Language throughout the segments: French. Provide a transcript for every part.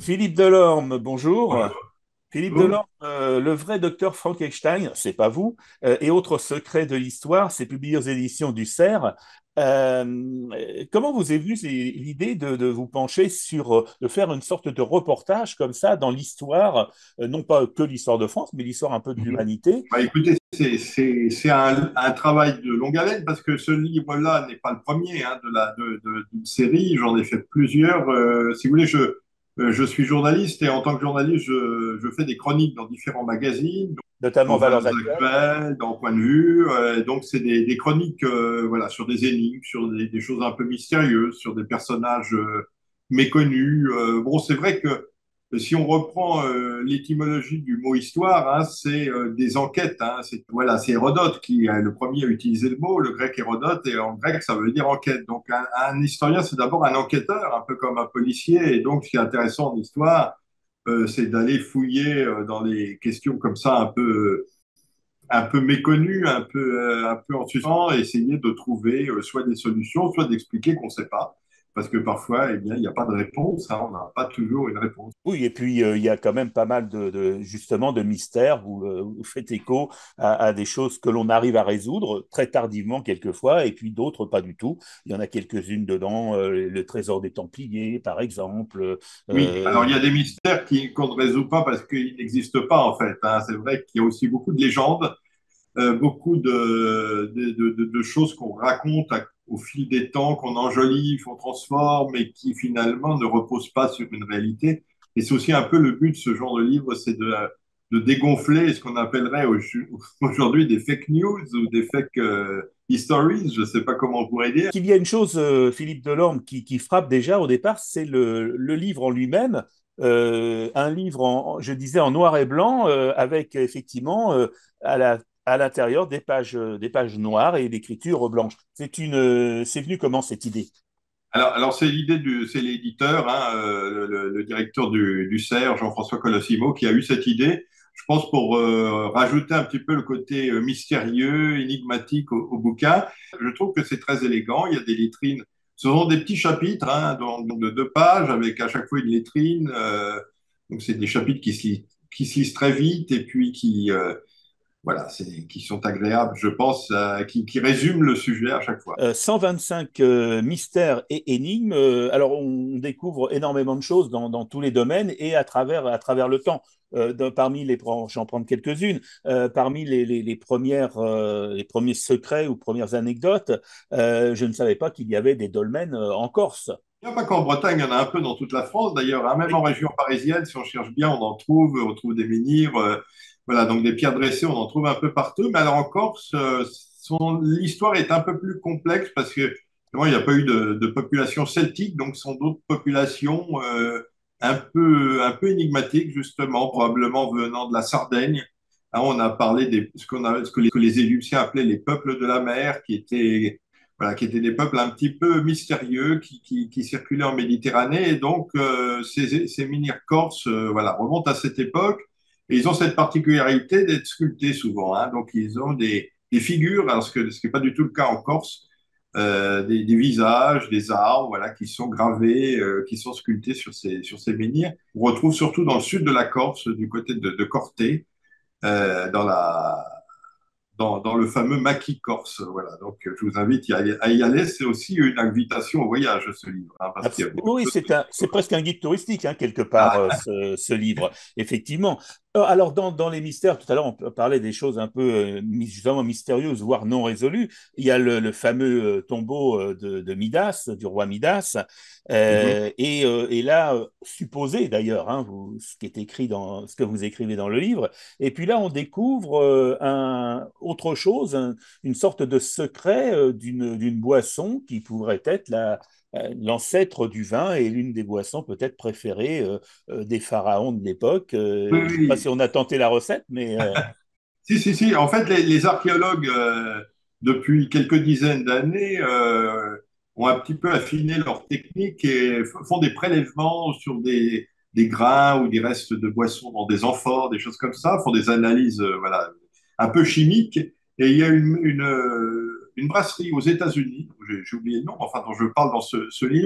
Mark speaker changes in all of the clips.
Speaker 1: Philippe Delorme, bonjour. Philippe
Speaker 2: Bonjour.
Speaker 1: Delorme, le vrai docteur Frankenstein, c'est pas vous, et autres secrets de l'histoire, c'est publié aux éditions du Cerf. Comment vous est venue l'idée de vous pencher sur, de faire une sorte de reportage comme ça dans l'histoire, non pas que l'histoire de France, mais l'histoire un peu de
Speaker 2: Mhm.
Speaker 1: l'humanité?
Speaker 2: Bah, écoutez, c'est un travail de longue haleine parce que ce livre-là n'est pas le premier hein, d'une série. J'en ai fait plusieurs. Si vous voulez, je suis journaliste et en tant que journaliste, je fais des chroniques dans différents magazines,
Speaker 1: Notamment
Speaker 2: dans
Speaker 1: Valeurs
Speaker 2: Valeurs
Speaker 1: actuelles.
Speaker 2: Actuelles, dans Point de vue. Donc, c'est des chroniques voilà, sur des énigmes, sur des choses un peu mystérieuses, sur des personnages méconnus. Bon, c'est vrai que si on reprend l'étymologie du mot histoire, hein, c'est des enquêtes. Hein, voilà, c'est Hérodote qui est le premier à utiliser le mot, le grec Hérodote, et en grec, ça veut dire enquête. Donc, un historien, c'est d'abord un enquêteur, un peu comme un policier. Et donc, ce qui est intéressant en histoire, c'est d'aller fouiller dans les questions comme ça, un peu méconnues, un peu en suspens, et essayer de trouver soit des solutions, soit d'expliquer qu'on ne sait pas. Parce que parfois, eh bien, il n'y a pas de réponse, hein, on n'a pas toujours une réponse.
Speaker 1: Oui, et puis il y a quand même pas mal justement de mystères. Vous faites écho à des choses que l'on arrive à résoudre très tardivement quelquefois, et puis d'autres pas du tout. Il y en a quelques-unes dedans, le trésor des Templiers, par exemple.
Speaker 2: Oui, alors il y
Speaker 1: Euh,
Speaker 2: a des mystères qu'on ne résout pas parce qu'ils n'existent pas en fait, hein. C'est vrai qu'il y a aussi beaucoup de légendes, beaucoup de choses qu'on raconte au fil des temps, qu'on enjolive, qu'on transforme et qui finalement ne reposent pas sur une réalité. Et c'est aussi un peu le but de ce genre de livre, c'est de dégonfler ce qu'on appellerait aujourd'hui des fake news ou des fake histories, je ne sais pas comment on pourrait dire.
Speaker 1: qu'il y a une chose, Philippe Delorme, qui frappe déjà au départ, c'est le livre en lui-même. Un livre, je disais, en noir et blanc, avec effectivement à l'intérieur des pages noires et d'écriture blanche. C'est venu comment cette idée?
Speaker 2: Alors c'est c'est l'éditeur, hein, le directeur du CERF, Jean-François Colosimo, qui a eu cette idée, je pense, pour rajouter un petit peu le côté mystérieux, énigmatique au bouquin. Je trouve que c'est très élégant. Il y a des lettrines. Ce sont des petits chapitres, hein, donc de 2 pages, avec à chaque fois une lettrine. Donc c'est des chapitres qui se lisent très vite et puis voilà, qui sont agréables, je pense, qui résument le sujet à chaque fois.
Speaker 1: 125 mystères et énigmes. Alors, on découvre énormément de choses dans tous les domaines et à travers le temps. Parmi j'en prends quelques-unes, parmi les premiers secrets ou premières anecdotes, je ne savais pas qu'il y avait des dolmens en Corse.
Speaker 2: Il n'y a pas qu'en Bretagne, il y en a un peu dans toute la France d'ailleurs, hein. Même en
Speaker 1: Oui.
Speaker 2: région parisienne, si on cherche bien, on trouve des menhirs, voilà, donc des pierres dressées, on en trouve un peu partout. Mais alors en Corse, l'histoire est un peu plus complexe parce que évidemment, il n'y a pas eu de population celtique, donc ce sont d'autres populations un peu énigmatiques, justement, probablement venant de la Sardaigne. Hein, on a parlé que les Égyptiens appelaient les peuples de la mer, qui étaient voilà, qui étaient des peuples un petit peu mystérieux qui circulaient en Méditerranée. Et donc, ces menhirs corses voilà, remontent à cette époque. Et ils ont cette particularité d'être sculptés souvent, hein. Donc, ils ont des figures, alors ce qui n'est pas du tout le cas en Corse, des visages, des arbres, voilà, qui sont gravés, qui sont sculptés sur ces menhirs. On retrouve surtout dans le sud de la Corse, du côté de Corté, dans dans le fameux maquis corse. Voilà. Donc, je vous invite à y aller. C'est aussi une invitation au voyage, ce livre, hein, parce qu'il y a beaucoup de
Speaker 1: Oui,
Speaker 2: choses.
Speaker 1: c'est presque un guide touristique, hein, quelque part,
Speaker 2: Ah,
Speaker 1: ce livre, effectivement. Alors, dans les mystères, tout à l'heure, on parlait des choses un peu justement mystérieuses, voire non résolues. Il y a le fameux tombeau de Midas, du roi Midas,
Speaker 2: mhm.
Speaker 1: et là, supposé d'ailleurs, hein, ce qui est écrit ce que vous écrivez dans le livre. Et puis là, on découvre autre chose, une sorte de secret d'une boisson qui pourrait être l'ancêtre du vin et l'une des boissons peut-être préférées des pharaons de l'époque.
Speaker 2: Oui,
Speaker 1: Je ne sais pas si
Speaker 2: oui.
Speaker 1: on a tenté la recette, mais
Speaker 2: Si. En fait, les archéologues, depuis quelques dizaines d'années, ont un petit peu affiné leur technique et font des prélèvements sur des grains ou des restes de boissons dans des amphores, des choses comme ça, font des analyses voilà, un peu chimiques. Et il y a une brasserie aux États-Unis, j'ai oublié le nom, enfin, dont je parle dans ce livre,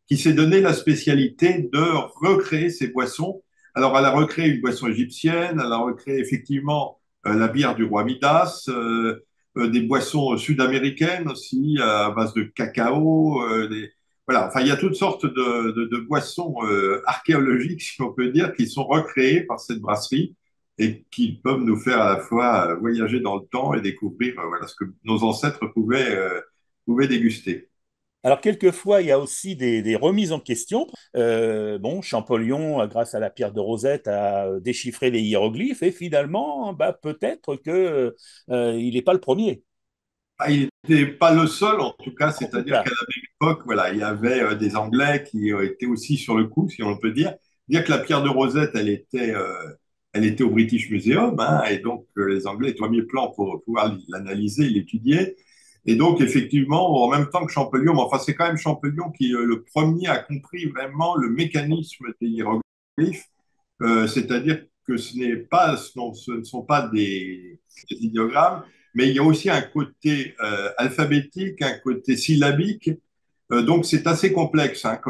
Speaker 2: qui s'est donné la spécialité de recréer ces boissons. Alors, elle a recréé une boisson égyptienne, elle a recréé effectivement la bière du roi Midas, des boissons sud-américaines aussi, à base de cacao. Voilà, enfin, il y a toutes sortes de boissons archéologiques, si on peut dire, qui sont recréées par cette brasserie et qui peuvent nous faire à la fois voyager dans le temps et découvrir voilà, ce que nos ancêtres pouvaient déguster.
Speaker 1: Alors, quelquefois, il y a aussi des remises en question. Bon, Champollion, grâce à la pierre de Rosette, a déchiffré les hiéroglyphes et finalement, bah, peut-être que il n'est pas le premier.
Speaker 2: Ah, il n'était pas le seul, en tout cas,
Speaker 1: En tout
Speaker 2: c'est-à-dire qu'à
Speaker 1: cas,
Speaker 2: la même époque, voilà, il y avait des Anglais qui étaient aussi sur le coup, si on peut dire. Dire que la pierre de Rosette, elle était au British Museum, hein, et donc les Anglais étaient au premier plan pour pouvoir l'analyser, l'étudier. Et donc, effectivement, en même temps que Champollion, mais enfin, c'est quand même Champollion qui, le premier, a compris vraiment le mécanisme des hiéroglyphes, c'est-à-dire que ce ne sont pas des idéogrammes, mais il y a aussi un côté alphabétique, un côté syllabique. Donc c'est assez complexe hein,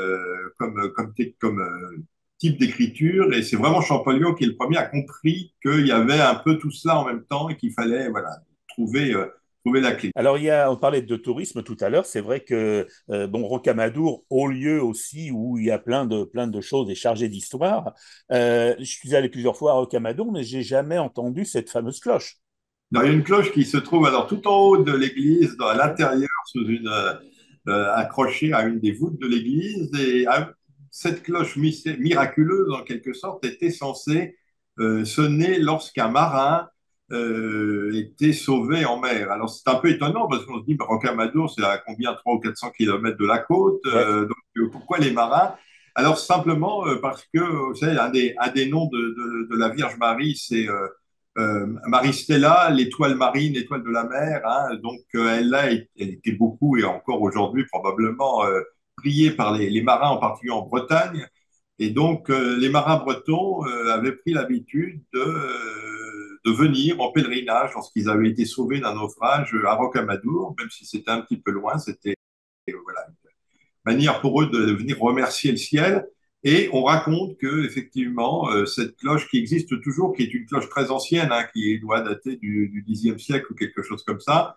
Speaker 2: comme type d'écriture, et c'est vraiment Champollion qui est le premier a compris qu'il y avait un peu tout cela en même temps et qu'il fallait voilà, trouver, trouver la clé.
Speaker 1: alors on parlait de tourisme tout à l'heure. C'est vrai que bon, Rocamadour, haut lieu aussi où il y a plein de choses et chargé d'histoire. Je suis allé plusieurs fois à Rocamadour, mais j'ai jamais entendu cette fameuse cloche.
Speaker 2: Il y a une cloche qui se trouve alors tout en haut de l'église, à
Speaker 1: Ouais.
Speaker 2: l'intérieur, accrochée à une des voûtes de l'église. Et cette cloche miraculeuse, en quelque sorte, était censée sonner lorsqu'un marin était sauvé en mer. Alors c'est un peu étonnant parce qu'on se dit, bah, Rocamadour, c'est à combien, 300 ou 400 kilomètres de la côte.
Speaker 1: Ouais.
Speaker 2: Donc pourquoi les marins? Alors simplement parce que, vous savez, un des noms de la Vierge Marie, c'est Marie-Stella, l'étoile marine, l'étoile de la mer. Hein, donc, elle était beaucoup et encore aujourd'hui probablement priée par les marins, en particulier en Bretagne. Et donc, les marins bretons avaient pris l'habitude de venir en pèlerinage lorsqu'ils avaient été sauvés d'un naufrage à Rocamadour, même si c'était un petit peu loin. C'était voilà, manière pour eux de venir remercier le ciel. Et on raconte que effectivement cette cloche qui existe toujours, qui est une cloche très ancienne, hein, qui doit dater du Xe siècle ou quelque chose comme ça,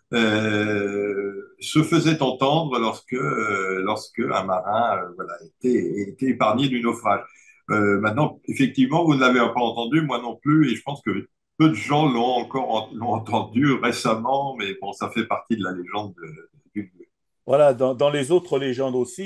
Speaker 2: se faisait entendre lorsque un marin voilà, était épargné du naufrage. Maintenant, effectivement, vous ne l'avez pas entendu, moi non plus, et je pense que peu de gens l'ont entendu récemment, mais bon, ça fait partie de la légende du lieu.
Speaker 1: Voilà, dans les autres légendes aussi,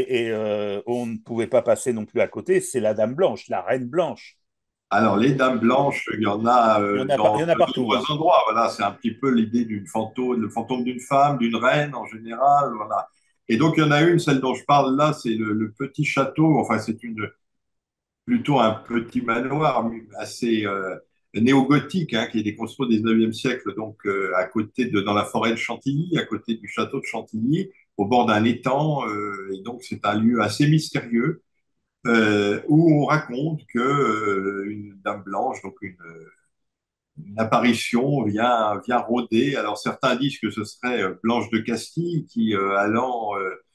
Speaker 1: on ne pouvait pas passer non plus à côté, c'est la Dame Blanche, la Reine Blanche.
Speaker 2: Alors, les dames blanches, il y en a
Speaker 1: Il y
Speaker 2: dans
Speaker 1: en a
Speaker 2: de
Speaker 1: partout,
Speaker 2: nombreux
Speaker 1: hein.
Speaker 2: endroits. Voilà, c'est un petit peu l'idée d'une fantôme, le fantôme d'une femme, d'une reine en général. Voilà. Et donc, il y en a une, celle dont je parle là, c'est le petit château. Enfin, plutôt un petit manoir assez néo-gothique hein, qui a été construit au 19e siècle, donc dans la forêt de Chantilly, à côté du château de Chantilly, au bord d'un étang. Et donc, c'est un lieu assez mystérieux où on raconte que une dame blanche, donc une apparition vient rôder. Alors certains disent que ce serait Blanche de Castille qui, allant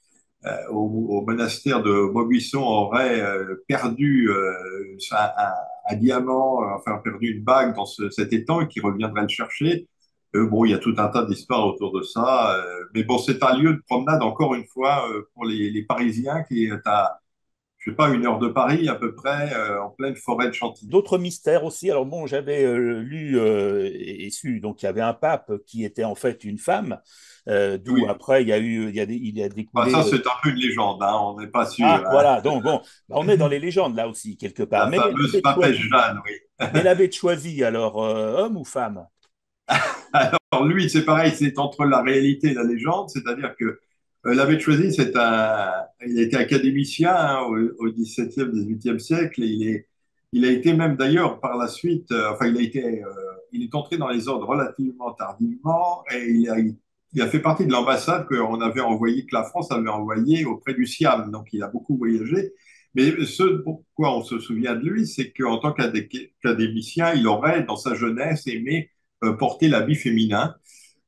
Speaker 2: au monastère de Maubuisson, aurait perdu un diamant, enfin perdu une bague dans cet étang et qui reviendrait le chercher. Bon, il y a tout un tas d'histoires autour de ça, mais bon, c'est un lieu de promenade encore une fois pour les Parisiens qui est à je sais pas, 1 heure de Paris à peu près, en pleine forêt de Chantilly.
Speaker 1: D'autres mystères aussi. Alors bon, j'avais lu et su, donc il y avait un pape qui était en fait une femme, d'où
Speaker 2: Oui,
Speaker 1: après il y a
Speaker 2: bah, ça
Speaker 1: découlé.
Speaker 2: c'est un peu une légende, hein, on n'est pas sûr.
Speaker 1: Ah,
Speaker 2: Hein.
Speaker 1: voilà, donc bon, bah, on est dans les légendes là aussi, quelque part.
Speaker 2: La fameuse papesse Jeanne, oui.
Speaker 1: Mais l'abbé de Choisy, alors, homme ou femme?
Speaker 2: Alors lui, c'est pareil, c'est entre la réalité et la légende, c'est-à-dire que l'abbé de Choisy, il était académicien hein, au XVIIe, XVIIIe siècle, et il a été même d'ailleurs par la suite, enfin il est entré dans les ordres relativement tardivement, et il a fait partie de l'ambassade que la France avait envoyée auprès du Siam, donc il a beaucoup voyagé. Mais ce pourquoi on se souvient de lui, c'est qu'en tant qu'académicien, il aurait, dans sa jeunesse, aimé porter l'habit féminin.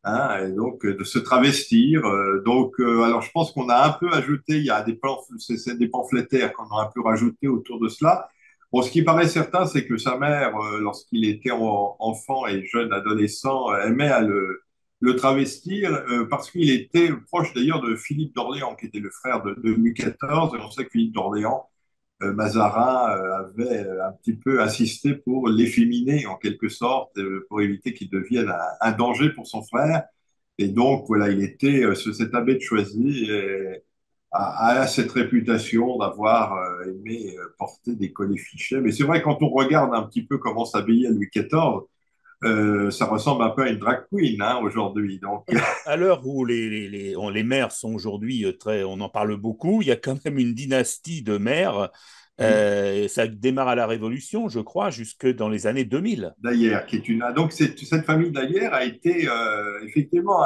Speaker 2: hein, et donc de se travestir. Alors je pense qu'on a un peu ajouté, il y a c'est des pamphlétaires qu'on a un peu rajouté autour de cela. Bon, ce qui paraît certain, c'est que sa mère, lorsqu'il était enfant et jeune adolescent, aimait à le travestir parce qu'il était proche d'ailleurs de Philippe d'Orléans, qui était le frère de Louis XIV. Et on sait que Philippe d'Orléans, Mazarin avait un petit peu insisté pour l'efféminer en quelque sorte, pour éviter qu'il devienne un danger pour son frère. Et donc, voilà, il était cet abbé de Choisy et a cette réputation d'avoir aimé porter des collets fichés. Mais c'est vrai, quand on regarde un petit peu comment s'habillait Louis XIV, ça ressemble un peu à une drag queen hein, aujourd'hui. Donc,
Speaker 1: À l'heure où les maires sont aujourd'hui très, on en parle beaucoup, il y a quand même une dynastie de maires. Ça démarre à la Révolution, je crois, jusque dans les années 2000.
Speaker 2: Daguerre, qui est une. Donc, cette famille Daguerre a été effectivement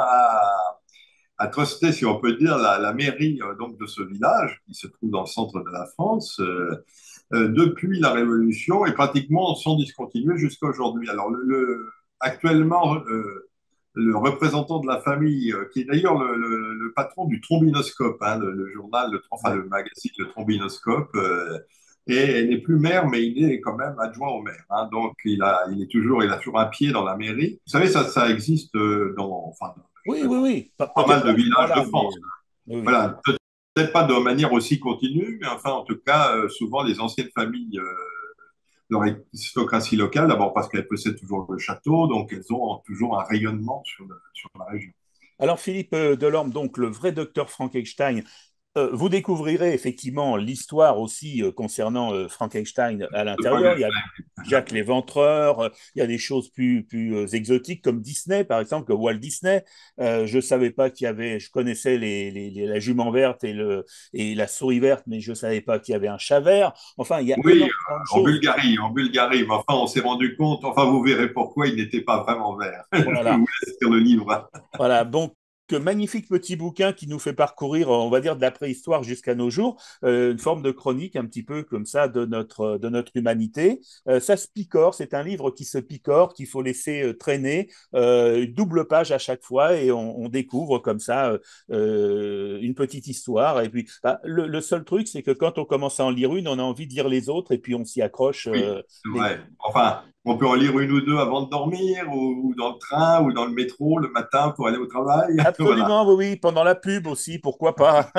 Speaker 2: à truster, si on peut dire, la mairie donc de ce village qui se trouve dans le centre de la France depuis la Révolution et pratiquement sans discontinuer jusqu'à aujourd'hui. Alors, actuellement, le représentant de la famille, qui est d'ailleurs le patron du Trombinoscope, hein, le journal, enfin le magazine, le Trombinoscope, et n'est plus maire, mais il est quand même adjoint au maire. Hein. Donc il a toujours un pied dans la mairie. Vous savez, ça existe enfin,
Speaker 1: Oui, oui, oui.
Speaker 2: pas
Speaker 1: Peut-être
Speaker 2: mal de
Speaker 1: pas à ce
Speaker 2: villages de
Speaker 1: point-là,
Speaker 2: France.
Speaker 1: mais oui, oui.
Speaker 2: Voilà, peut-être pas de manière aussi continue, mais enfin, en tout cas, souvent les anciennes familles de l'aristocratie locale, d'abord parce qu'elles possèdent toujours le château, donc elles ont toujours un rayonnement sur la région.
Speaker 1: Alors, Philippe Delorme, donc le vrai docteur Frankenstein, vous découvrirez effectivement l'histoire aussi concernant Frankenstein à
Speaker 2: De pas
Speaker 1: l'intérieur. Il y a Jack l'Éventreur, il y a des choses plus exotiques comme Disney, par exemple, que Walt Disney. Je ne savais pas qu'il y avait, je connaissais la jument verte et la souris verte, mais je ne savais pas qu'il y avait un chat vert. Enfin, il y a
Speaker 2: Oui,
Speaker 1: énormément de choses.
Speaker 2: En Bulgarie, mais enfin, on s'est rendu compte, enfin, vous verrez pourquoi il n'était pas vraiment vert. Je
Speaker 1: Voilà.
Speaker 2: vous laisse lire le livre.
Speaker 1: Voilà, donc magnifique petit bouquin qui nous fait parcourir, on va dire, de la préhistoire jusqu'à nos jours, une forme de chronique un petit peu comme ça de notre humanité. Ça se picore, c'est un livre qui se picore, qu'il faut laisser traîner, double page à chaque fois et on découvre comme ça une petite histoire. Et puis, bah, le seul truc, c'est que quand on commence à en lire une, on a envie de lire les autres et puis on s'y accroche.
Speaker 2: Oui, c'est
Speaker 1: Les...
Speaker 2: vrai. Enfin, on peut en lire une ou deux avant de dormir, ou dans le train, ou dans le métro le matin pour aller au travail. Voilà.
Speaker 1: Absolument, oui, oui, pendant la pub aussi, pourquoi pas.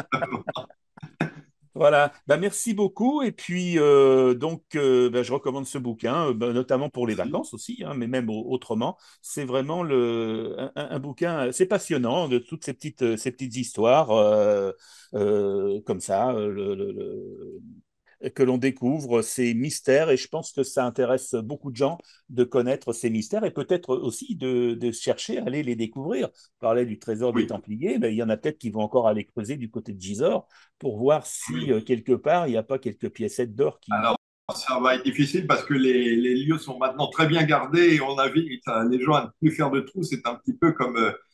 Speaker 1: Voilà, bah, merci beaucoup. Et puis, bah, je recommande ce bouquin, bah, notamment pour les
Speaker 2: Merci.
Speaker 1: vacances aussi, hein, mais même autrement. C'est vraiment un bouquin, c'est passionnant de toutes ces petites histoires comme ça, que l'on découvre ces mystères. Et je pense que ça intéresse beaucoup de gens de connaître ces mystères et peut-être aussi de chercher à aller les découvrir. On parlait du trésor des
Speaker 2: Oui,
Speaker 1: Templiers, ben, il y en a peut-être qui vont encore aller creuser du côté de Gisors pour voir si
Speaker 2: oui.
Speaker 1: quelque part il n'y a pas quelques piécettes d'or
Speaker 2: Alors, ça va être difficile parce que les lieux sont maintenant très bien gardés et on invite les gens à ne plus faire de trous. C'est un petit peu comme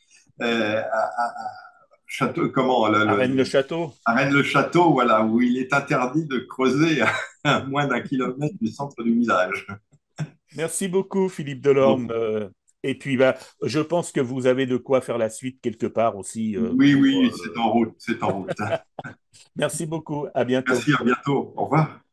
Speaker 2: Château, comment,
Speaker 1: à Rennes-le-Château.
Speaker 2: à Rennes-le-Château, voilà, où il est interdit de creuser à moins d'un kilomètre du centre du village.
Speaker 1: Merci beaucoup, Philippe Delorme. Et puis, bah, je pense que vous avez de quoi faire la suite quelque part aussi.
Speaker 2: Oui, oui, c'est en route, c'est en route.
Speaker 1: Merci beaucoup. À bientôt.
Speaker 2: Merci, à bientôt. Au revoir.